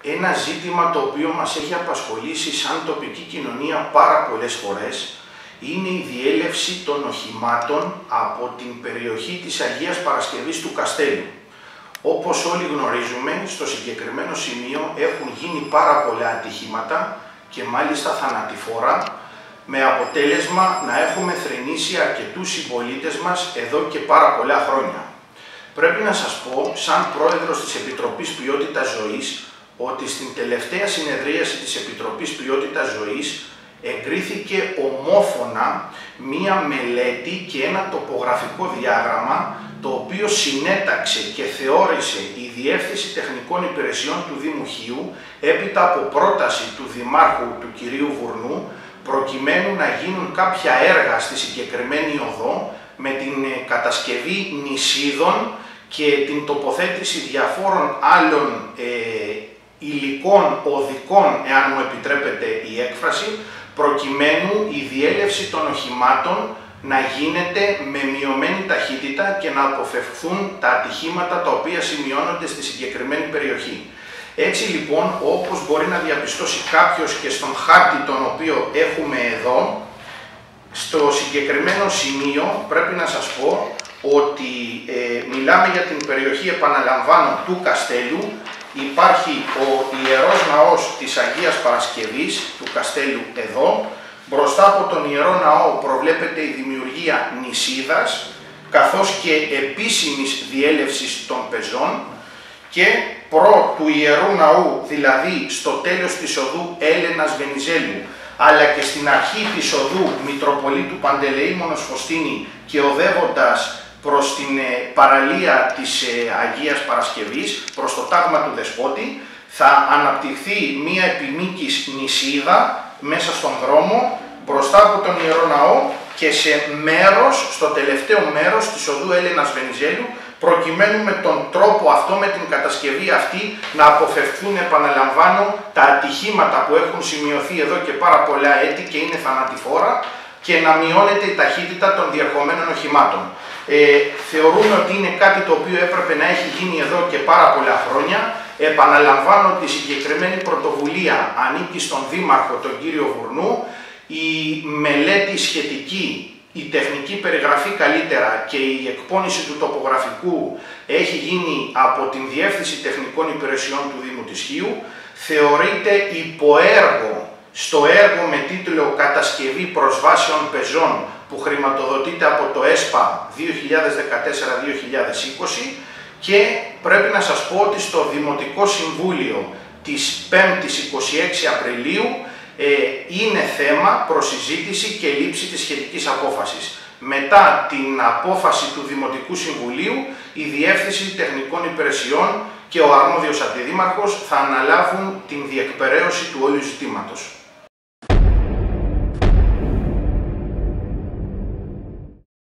ένα ζήτημα το οποίο μας έχει απασχολήσει σαν τοπική κοινωνία πάρα πολλές φορές είναι η διέλευση των οχημάτων από την περιοχή της Αγίας Παρασκευής του Καστέλου. Όπως όλοι γνωρίζουμε, στο συγκεκριμένο σημείο έχουν γίνει πάρα πολλά ατυχήματα και μάλιστα θανατηφόρα, με αποτέλεσμα να έχουμε θρηνήσει αρκετούς συμπολίτες μας εδώ και πάρα πολλά χρόνια. Πρέπει να σας πω, σαν πρόεδρος της Επιτροπής Ποιότητας Ζωής, ότι στην τελευταία συνεδρίαση της Επιτροπής Ποιότητας Ζωής εγκρίθηκε ομόφωνα μία μελέτη και ένα τοπογραφικό διάγραμμα, το οποίο συνέταξε και θεώρησε η Διεύθυνση Τεχνικών Υπηρεσιών του Δήμου Χίου, έπειτα από πρόταση του Δημάρχου του κυρίου Βουρνού, προκειμένου να γίνουν κάποια έργα στη συγκεκριμένη οδό με την κατασκευή νησίδων και την τοποθέτηση διαφόρων άλλων υλικών οδικών, εάν μου επιτρέπετε η έκφραση, προκειμένου η διέλευση των οχημάτων να γίνεται με μειωμένη ταχύτητα και να αποφευχθούν τα ατυχήματα τα οποία σημειώνονται στη συγκεκριμένη περιοχή. Έτσι λοιπόν, όπως μπορεί να διαπιστώσει κάποιος και στον χάρτη τον οποίο έχουμε εδώ, στο συγκεκριμένο σημείο πρέπει να σας πω ότι μιλάμε για την περιοχή, επαναλαμβάνω, του Καστέλου. Υπάρχει ο Ιερός Ναός της Αγίας Παρασκευής του Καστέλου εδώ. Μπροστά από τον Ιερό Ναό προβλέπεται η δημιουργία νησίδας, καθώς και επίσημης διέλευσης των πεζών, και προ του Ιερού Ναού, δηλαδή στο τέλος της οδού Έλενας Βενιζέλου, αλλά και στην αρχή της οδού Μητροπολίτου Παντελεήμονος Φωστίνη και οδεύοντας προς την παραλία της Αγίας Παρασκευής, προς το τάγμα του Δεσπότη, θα αναπτυχθεί μία επιμήκης νησίδα μέσα στον δρόμο, μπροστά από τον Ιερό Ναό και σε μέρος, στο τελευταίο μέρος της οδού Έλενας Βενιζέλου, προκειμένου με τον τρόπο αυτό, με την κατασκευή αυτή, να αποφευχθούν, επαναλαμβάνω, τα ατυχήματα που έχουν σημειωθεί εδώ και πάρα πολλά έτη και είναι θανατηφόρα, και να μειώνεται η ταχύτητα των διερχομένων οχημάτων. Θεωρούμε ότι είναι κάτι το οποίο έπρεπε να έχει γίνει εδώ και πάρα πολλά χρόνια. Επαναλαμβάνω ότι η συγκεκριμένη πρωτοβουλία ανήκει στον Δήμαρχο, τον κύριο Βουρνού. Η μελέτη σχετική, η τεχνική περιγραφή καλύτερα και η εκπόνηση του τοπογραφικού έχει γίνει από την Διεύθυνση Τεχνικών Υπηρεσιών του Δήμου της Χίου. Θεωρείται υποέργο στο έργο με τίτλο «Κατασκευή προσβάσεων πεζών» που χρηματοδοτείται από το ΕΣΠΑ 2014-2020, και πρέπει να σας πω ότι στο Δημοτικό Συμβούλιο της 5ης 26 Απριλίου είναι θέμα προς συζήτηση και λήψη της σχετικής απόφασης. Μετά την απόφαση του Δημοτικού Συμβουλίου, η Διεύθυνση Τεχνικών Υπηρεσιών και ο αρμόδιος αντιδήμαρχος θα αναλάβουν την διεκπεραίωση του όλου ζητήματος.